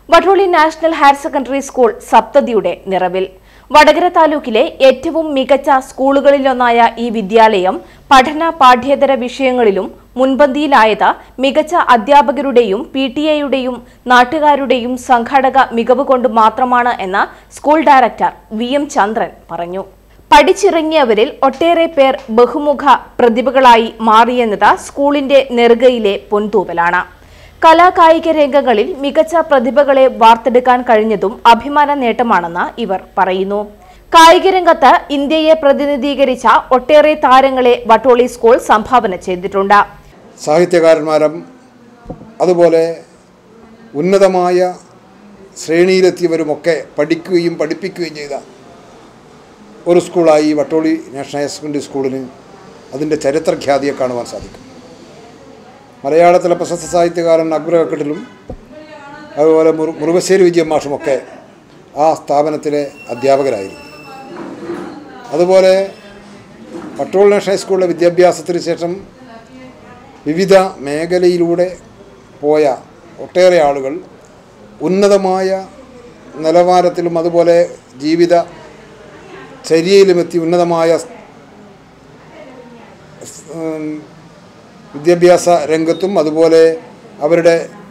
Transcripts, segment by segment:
Vattoli national higher secondary school സപ്തതിയുടെ നിറവിൽ. വടകര താലൂക്കിലെ ഏറ്റവും മികച്ച സ്കൂളുകളിലൊന്നായ ഈ വിദ്യാലയം പഠന പാഠ്യേതര വിഷയങ്ങളിലും മുൻപന്തിയിലായത് മികച്ച അധ്യാപകരുടെയും PTA-യുടെയും നാട്ടുകാരുടെയും സംഘാടക മികവ് കൊണ്ട് മാത്രമാണ് എന്ന് സ്കൂൾ ഡയറക്ടർ VM ചന്ദ്രൻ പറഞ്ഞു. പഠിച്ചിറങ്ങിയവരിൽ ഒട്ടേറെ പേർ ബഹുമുഖ പ്രതിഭകളായി മാറിയെന്നത് സ്കൂളിന്റെ നെറുകയിലെ പൊൻതൂവലാണ്. കലാകായിക രംഗങ്ങളിൽ മികച്ച പ്രതിഭകളെ വാർത്തെടുക്കാൻ കഴിഞ്ഞതും അഭിമാന നേട്ടമാണെന്ന് ഇവർ പറയുന്നു. കായിക രംഗത്ത് ഇന്ത്യയെ പ്രതിനിധീകരിച്ച ഒട്ടേറെ താരങ്ങളെ വട്ടോളി സ്കൂൾ സംഭാവന ചെയ്തിട്ടുണ്ട്. സാഹിത്യകാരന്മാരും അതുപോലെ ഉന്നതമായ ശ്രേണിയിലെത്തിയവരുമൊക്കെ പഠിക്കുകയും പഠിപ്പിക്കുകയും ചെയ്ത ഒരു സ്കൂളായി വട്ടോളി നാഷണൽ ഹയർ സെക്കൻഡറി സ്കൂളിന് അതിൻ്റെ ചരിത്രഖ്യാതിയെ കാണുവാൻ സാധിക്കും. മലയാളത്തിലെ പ്രശസ്ത സാഹിത്യകാരൻ അക്ബർ കക്കട്ടിലും അതുപോലെ മുറുവശ്ശേരി വിജയൻ മാഷുമൊക്കെ ആ സ്ഥാപനത്തിലെ അധ്യാപകരായിരുന്നു. അതുപോലെ വട്ടോളി നാഷണൽ ഹൈസ്കൂളിലെ വിദ്യാഭ്യാസത്തിന് ശേഷം വിവിധ മേഖലയിലൂടെ പോയ ഒട്ടേറെ ആളുകൾ ഉന്നതമായ നിലവാരത്തിലും അതുപോലെ ജീവിത ചര്യയിലുമെത്തി ഉന്നതമായ വിദ്യാഭ്യാസ രംഗത്തും അതുപോലെ അവരുടെ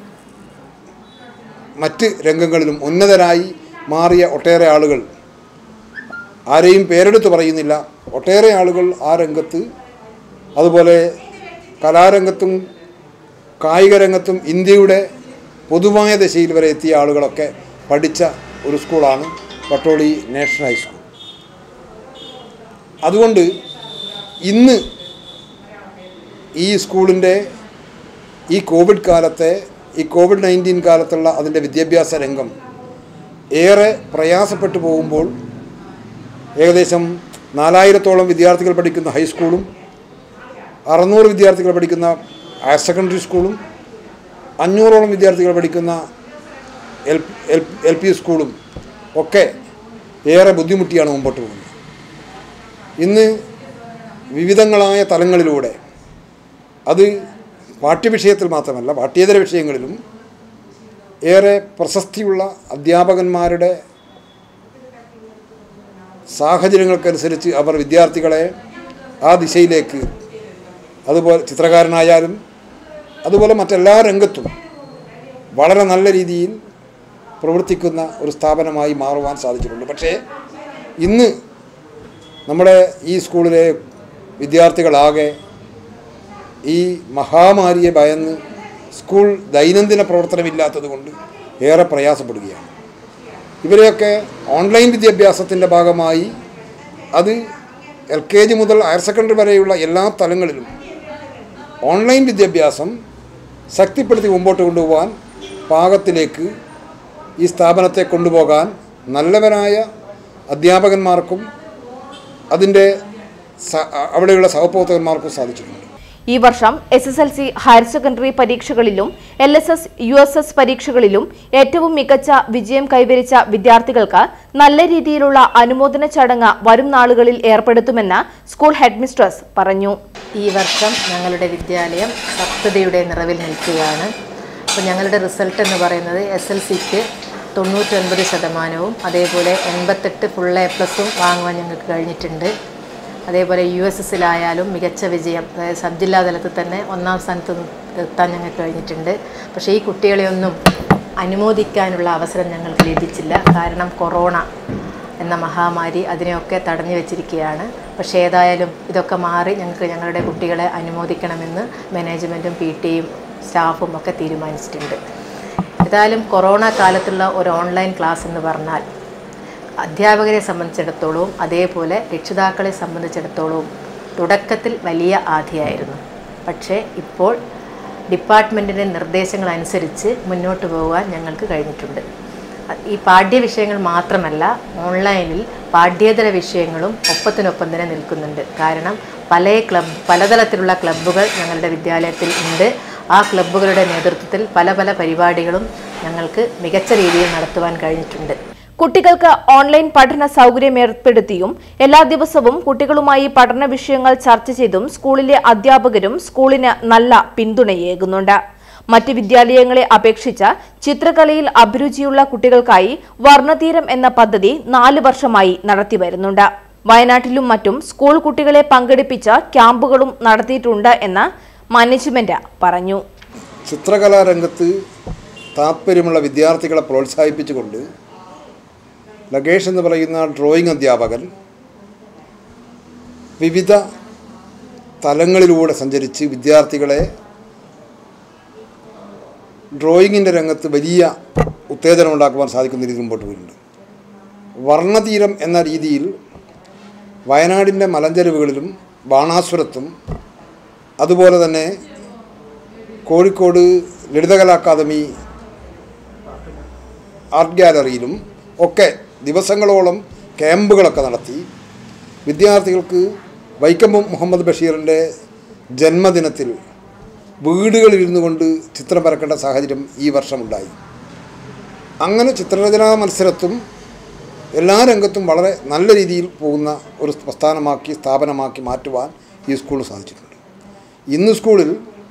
മറ്റ് രംഗങ്ങളിലും ഉന്നതരായി മാറിയ ഒട്ടേറെ ആളുകൾ, ആരെയും പേരെടുത്ത് പറയുന്നില്ല, ഒട്ടേറെ ആളുകൾ ആ രംഗത്ത് അതുപോലെ കലാരംഗത്തും കായിക രംഗത്തും ഇന്ത്യയുടെ പൊതുവായ ദശയിൽ വരെ എത്തിയ ആളുകളൊക്കെ പഠിച്ച ഒരു സ്കൂളാണ് വട്ടോളി നാഷണൽ ഹൈസ്കൂൾ. അതുകൊണ്ട് ഇന്ന് ഈ സ്കൂളിൻ്റെ ഈ കോവിഡ്-19 കാലത്തുള്ള അതിൻ്റെ വിദ്യാഭ്യാസ രംഗം ഏറെ പ്രയാസപ്പെട്ടു പോകുമ്പോൾ ഏകദേശം 4000-ഓളം വിദ്യാർത്ഥികൾ പഠിക്കുന്ന ഹൈസ്കൂളും 600 വിദ്യാർത്ഥികൾ പഠിക്കുന്ന ഹയർ സെക്കൻഡറി സ്കൂളും 500-ഓളം വിദ്യാർത്ഥികൾ പഠിക്കുന്ന LP സ്കൂളും ഒക്കെ ഏറെ ബുദ്ധിമുട്ടിയാണ് മുമ്പോട്ട് പോകുന്നത്. ഇന്ന് വിവിധങ്ങളായ തലങ്ങളിലൂടെ അത് പാഠ്യവിഷയത്തിൽ മാത്രമല്ല പാഠ്യേതര വിഷയങ്ങളിലും ഏറെ പ്രശസ്തിയുള്ള അധ്യാപകന്മാരുടെ സാഹചര്യങ്ങൾക്കനുസരിച്ച് അവർ വിദ്യാർത്ഥികളെ ആ ദിശയിലേക്ക്, അതുപോലെ ചിത്രകാരനായാലും അതുപോലെ മറ്റെല്ലാ രംഗത്തും വളരെ നല്ല രീതിയിൽ പ്രവർത്തിക്കുന്ന ഒരു സ്ഥാപനമായി മാറുവാൻ സാധിച്ചിട്ടുണ്ട്. പക്ഷേ ഇന്ന് നമ്മുടെ ഈ സ്കൂളിലെ വിദ്യാർത്ഥികളാകെ ഈ മഹാമാരിയെ ഭയന്ന് സ്കൂൾ ദൈനംദിന പ്രവർത്തനമില്ലാത്തത് കൊണ്ട് ഏറെ പ്രയാസപ്പെടുകയാണ്. ഇവരെയൊക്കെ ഓൺലൈൻ വിദ്യാഭ്യാസത്തിൻ്റെ ഭാഗമായി അത് LKG മുതൽ ഹയർ സെക്കൻഡറി വരെയുള്ള എല്ലാ തലങ്ങളിലും ഓൺലൈൻ വിദ്യാഭ്യാസം ശക്തിപ്പെടുത്തി മുമ്പോട്ട് കൊണ്ടുപോകാൻ പാകത്തിലേക്ക് ഈ സ്ഥാപനത്തെ കൊണ്ടുപോകാൻ നല്ലവരായ അധ്യാപകന്മാർക്കും അതിൻ്റെ അവിടെയുള്ള സഹപ്രവർത്തകന്മാർക്കും സാധിച്ചിട്ടുണ്ട്. ഈ വർഷം SSLC ഹയർ സെക്കൻഡറി പരീക്ഷകളിലും LSS USS പരീക്ഷകളിലും ഏറ്റവും മികച്ച വിജയം കൈവരിച്ച വിദ്യാർത്ഥികൾക്ക് നല്ല രീതിയിലുള്ള അനുമോദന ചടങ്ങ് വരും നാളുകളിൽ ഏർപ്പെടുത്തുമെന്ന് സ്കൂൾ ഹെഡ്മിസ്ട്രസ് പറഞ്ഞു. ഈ വർഷം ഞങ്ങളുടെ വിദ്യാലയം സപ്തതിയുടെ നിറവിൽ നിൽക്കുകയാണ്. അപ്പോൾ ഞങ്ങളുടെ റിസൾട്ട് എന്ന് പറയുന്നത് SSLCക്ക് 99%, അതേപോലെ 88 ഫുൾ A+ വാങ്ങുവാൻ ഞങ്ങൾക്ക് കഴിഞ്ഞിട്ടുണ്ട്. അതേപോലെ USSലായാലും മികച്ച വിജയം, അതായത് സബ് ജില്ലാ തലത്തിൽ തന്നെ 1ാം സ്ഥാനത്ത് എത്താൻ ഞങ്ങൾക്ക് കഴിഞ്ഞിട്ടുണ്ട്. പക്ഷേ ഈ കുട്ടികളെയൊന്നും അനുമോദിക്കാനുള്ള അവസരം ഞങ്ങൾക്ക് ലഭിച്ചില്ല. കാരണം കൊറോണ എന്ന മഹാമാരി അതിനെയൊക്കെ തടഞ്ഞു വെച്ചിരിക്കുകയാണ്. പക്ഷേ ഏതായാലും ഇതൊക്കെ മാറി ഞങ്ങൾക്ക് ഞങ്ങളുടെ കുട്ടികളെ അനുമോദിക്കണമെന്ന് മാനേജ്മെൻറ്റും PTA-യും സ്റ്റാഫും ഒക്കെ തീരുമാനിച്ചിട്ടുണ്ട്. ഏതായാലും കൊറോണ കാലത്തുള്ള ഒരു ഓൺലൈൻ ക്ലാസ് എന്ന് പറഞ്ഞാൽ അധ്യാപകരെ സംബന്ധിച്ചിടത്തോളവും അതേപോലെ രക്ഷിതാക്കളെ സംബന്ധിച്ചിടത്തോളവും തുടക്കത്തിൽ വലിയ ആധിയായിരുന്നു. പക്ഷേ ഇപ്പോൾ ഡിപ്പാർട്ട്മെൻറ്റിൻ്റെ നിർദ്ദേശങ്ങളനുസരിച്ച് മുന്നോട്ട് പോകാൻ ഞങ്ങൾക്ക് കഴിഞ്ഞിട്ടുണ്ട്. ഈ പാഠ്യവിഷയങ്ങൾ മാത്രമല്ല, ഓൺലൈനിൽ പാഠ്യേതര വിഷയങ്ങളും ഒപ്പത്തിനൊപ്പം തന്നെ നിൽക്കുന്നുണ്ട്. കാരണം പലതരത്തിലുള്ള ക്ലബ്ബുകൾ ഞങ്ങളുടെ വിദ്യാലയത്തിൽ ഉണ്ട്. ആ ക്ലബ്ബുകളുടെ നേതൃത്വത്തിൽ പല പരിപാടികളും ഞങ്ങൾക്ക് മികച്ച രീതിയിൽ നടത്തുവാൻ കഴിഞ്ഞിട്ടുണ്ട്. കുട്ടികൾക്ക് ഓൺലൈൻ പഠന സൗകര്യം ഏർപ്പെടുത്തിയും എല്ലാ ദിവസവും കുട്ടികളുമായി പഠന വിഷയങ്ങൾ ചർച്ച ചെയ്തും സ്കൂളിലെ അധ്യാപകരും സ്കൂളിന് നല്ല പിന്തുണയേകുന്നുണ്ട്. മറ്റ് വിദ്യാലയങ്ങളെ അപേക്ഷിച്ച് ചിത്രകലയിൽ അഭിരുചിയുള്ള കുട്ടികൾക്കായി വർണ്ണതീരം എന്ന പദ്ധതി 4 വർഷമായി നടത്തിവരുന്നുണ്ട്. വയനാട്ടിലും മറ്റും സ്കൂൾ കുട്ടികളെ പങ്കെടുപ്പിച്ച് ക്യാമ്പുകളും നടത്തിയിട്ടുണ്ട് എന്ന് മാനേജ്മെന്റ് പറഞ്ഞു. ചിത്രകലാരംഗത്ത് താൽപ്പര്യമുള്ള വിദ്യാർത്ഥികളെ പ്രോത്സാഹിപ്പിച്ചുകൊണ്ട് ലഗേഷ് എന്ന് പറയുന്ന ഡ്രോയിങ് അധ്യാപകൻ വിവിധ തലങ്ങളിലൂടെ സഞ്ചരിച്ച് വിദ്യാർത്ഥികളെ ഡ്രോയിങ്ങിൻ്റെ രംഗത്ത് വലിയ ഉത്തേജനം ഉണ്ടാക്കുവാൻ സാധിക്കുന്ന രീതിയിൽ മുമ്പോട്ട് പോയിട്ടുണ്ട്. വർണ്ണതീരം എന്ന രീതിയിൽ വയനാടിൻ്റെ മലഞ്ചെരുവുകളിലും ബാണാസുരത്തും അതുപോലെ തന്നെ കോഴിക്കോട് ലളിതകലാ അക്കാദമി ആർട്ട് ഗാലറിയിലും ഒക്കെ ദിവസങ്ങളോളം ക്യാമ്പുകളൊക്കെ നടത്തി വിദ്യാർത്ഥികൾക്ക് വൈക്കം മുഹമ്മദ് ബഷീറിൻ്റെ ജന്മദിനത്തിൽ വീടുകളിലിരുന്നു കൊണ്ട് ചിത്രം വരക്കേണ്ട സാഹചര്യം ഈ വർഷമുണ്ടായി. അങ്ങനെ ചിത്രരചനാ മത്സരത്തും എല്ലാ രംഗത്തും വളരെ നല്ല രീതിയിൽ പോകുന്ന ഒരു സ്ഥാപനമാക്കി മാറ്റുവാൻ ഈ സ്കൂൾ സാധിച്ചിട്ടുണ്ട്. ഇന്ന് സ്കൂളിൽ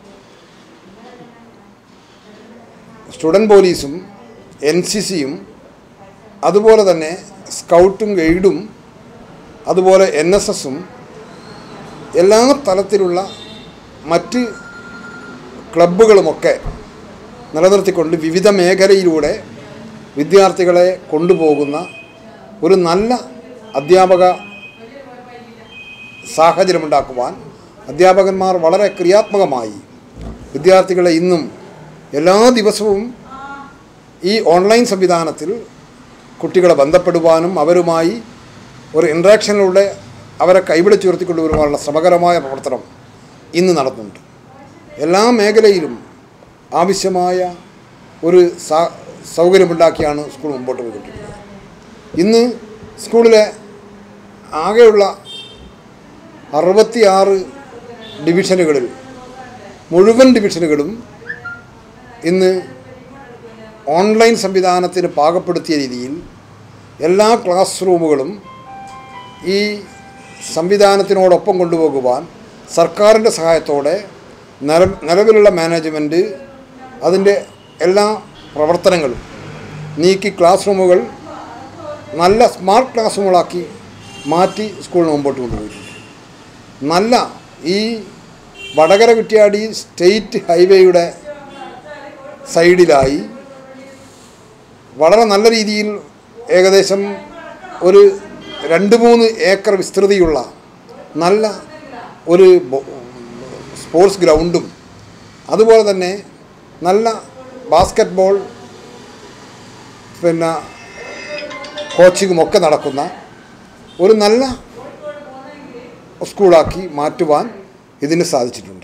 സ്റ്റുഡൻറ് പോലീസും NCCയും അതുപോലെ തന്നെ സ്കൗട്ടും ഗൈഡും അതുപോലെ NSSും എല്ലാ തലത്തിലുള്ള മറ്റ് ക്ലബ്ബുകളുമൊക്കെ നിലനിർത്തിക്കൊണ്ട് വിവിധ മേഖലയിലൂടെ വിദ്യാർത്ഥികളെ കൊണ്ടുപോകുന്ന ഒരു നല്ല അധ്യാപക സാഹചര്യമുണ്ടാക്കുവാൻ അധ്യാപകന്മാർ വളരെ ക്രിയാത്മകമായി വിദ്യാർത്ഥികളെ ഇന്നും എല്ലാ ദിവസവും ഈ ഓൺലൈൻ സംവിധാനത്തിൽ കുട്ടികളെ ബന്ധപ്പെടുവാനും അവരുമായി ഒരു ഇൻട്രാക്ഷനിലൂടെ അവരെ കൈപിടിച്ച് ഉയർത്തിക്കൊണ്ടുവരുവാനുള്ള ശ്രമകരമായ പ്രവർത്തനം ഇന്ന് നടത്തുന്നുണ്ട്. എല്ലാ മേഖലയിലും ആവശ്യമായ ഒരു സൗകര്യമുണ്ടാക്കിയാണ് സ്കൂൾ മുമ്പോട്ട് പോയിക്കൊണ്ടിരിക്കുന്നത്. ഇന്ന് സ്കൂളിലെ ആകെയുള്ള 66 ഡിവിഷനുകളിൽ മുഴുവൻ ഡിവിഷനുകളും ഇന്ന് ഓൺലൈൻ സംവിധാനത്തിന് പാകപ്പെടുത്തിയ രീതിയിൽ എല്ലാ ക്ലാസ് റൂമുകളും ഈ സംവിധാനത്തിനോടൊപ്പം കൊണ്ടുപോകുവാൻ സർക്കാരിൻ്റെ സഹായത്തോടെ നിലവിലുള്ള മാനേജ്മെൻറ്റ് അതിൻ്റെ എല്ലാ പ്രവർത്തനങ്ങളും നീക്കി ക്ലാസ് റൂമുകൾ നല്ല സ്മാർട്ട് ക്ലാസ് റൂമുകളാക്കി മാറ്റി സ്കൂളിന് മുമ്പോട്ട് കൊണ്ടുപോയിട്ടുണ്ട്. നല്ല ഈ വടകര കുറ്റ്യാടി സ്റ്റേറ്റ് ഹൈവേയുടെ സൈഡിലായി വളരെ നല്ല രീതിയിൽ ഏകദേശം ഒരു 2-3 ഏക്കർ വിസ്തൃതിയുള്ള നല്ല ഒരു സ്പോർട്സ് ഗ്രൗണ്ടും അതുപോലെ തന്നെ നല്ല ബാസ്ക്കറ്റ് ബോൾ കോച്ചിങ്ങുമൊക്കെ നടക്കുന്ന ഒരു നല്ല സ്കൂളാക്കി മാറ്റുവാൻ ഇതിന് സാധിച്ചിട്ടുണ്ട്.